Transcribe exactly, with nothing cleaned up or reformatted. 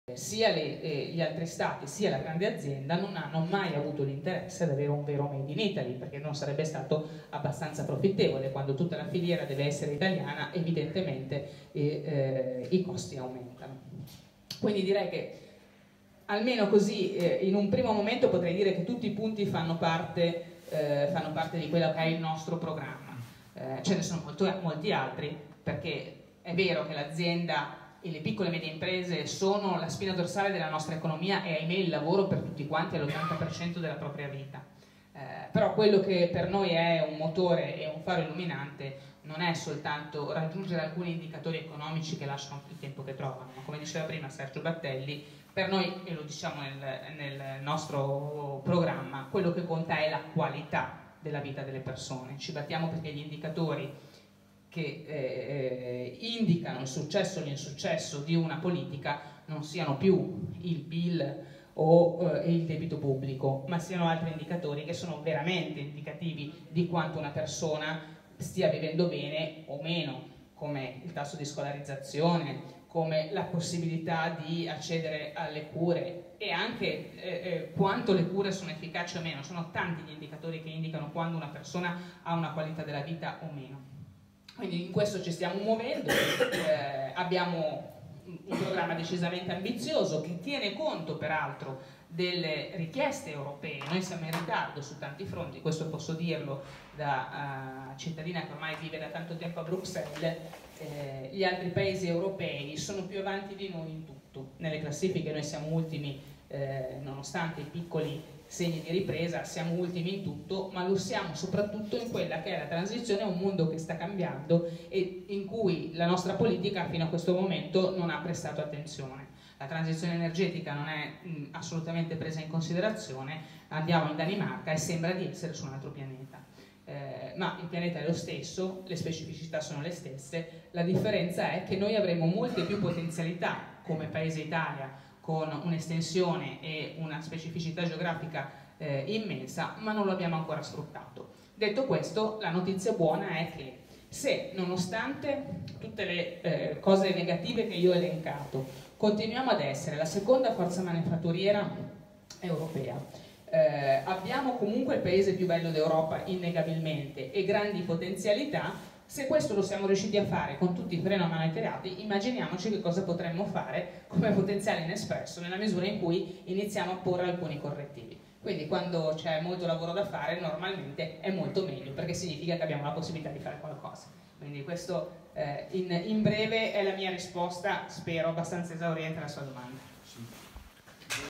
sia le, eh, gli altri stati sia la grande azienda non hanno mai avuto l'interesse ad avere un vero made in Italy, perché non sarebbe stato abbastanza profittevole. Quando tutta la filiera deve essere italiana, evidentemente eh, eh, i costi aumentano. Quindi direi che almeno così eh, in un primo momento potrei dire che tutti i punti fanno parte, eh, fanno parte di quello che è il nostro programma. Eh, ce ne sono molto, molti altri, perché è vero che l'azienda e le piccole e medie imprese sono la spina dorsale della nostra economia e ahimè il lavoro per tutti quanti è l'ottanta per cento della propria vita. Eh, però quello che per noi è un motore e un faro illuminante non è soltanto raggiungere alcuni indicatori economici che lasciano il tempo che trovano, ma come diceva prima Sergio Battelli, per noi, e lo diciamo nel, nel nostro programma, quello che conta è la qualità della vita delle persone. Ci battiamo perché gli indicatori che eh, indicano il successo o l'insuccesso di una politica non siano più il P I L o eh, il debito pubblico, ma siano altri indicatori che sono veramente indicativi di quanto una persona stia vivendo bene o meno, come il tasso di scolarizzazione, come la possibilità di accedere alle cure e anche eh, eh, quanto le cure sono efficaci o meno. Sono tanti gli indicatori che indicano quando una persona ha una qualità della vita o meno. Quindi in questo ci stiamo muovendo, eh, abbiamo un programma decisamente ambizioso che tiene conto peraltro delle richieste europee. Noi siamo in ritardo su tanti fronti, questo posso dirlo da uh, cittadina che ormai vive da tanto tempo a Bruxelles. Eh, gli altri paesi europei sono più avanti di noi in tutto, nelle classifiche noi siamo ultimi, eh, nonostante i piccoli segni di ripresa, siamo ultimi in tutto, ma lo siamo soprattutto in quella che è la transizione a un mondo che sta cambiando e in cui la nostra politica fino a questo momento non ha prestato attenzione. La transizione energetica non è mh, assolutamente presa in considerazione, andiamo in Danimarca e sembra di essere su un altro pianeta. Eh, ma il pianeta è lo stesso, le specificità sono le stesse, la differenza è che noi avremo molte più potenzialità come Paese Italia, con un'estensione e una specificità geografica eh, immensa, ma non lo abbiamo ancora sfruttato. Detto questo, la notizia buona è che se, nonostante tutte le eh, cose negative che io ho elencato, continuiamo ad essere la seconda forza manifatturiera europea, eh, abbiamo comunque il paese più bello d'Europa innegabilmente e grandi potenzialità. Se questo lo siamo riusciti a fare con tutti i freni a mano iterati, immaginiamoci che cosa potremmo fare come potenziale inespresso nella misura in cui iniziamo a porre alcuni correttivi. Quindi quando c'è molto lavoro da fare normalmente è molto meglio, perché significa che abbiamo la possibilità di fare qualcosa. Quindi questo eh, in, in breve è la mia risposta, spero abbastanza esauriente alla sua domanda.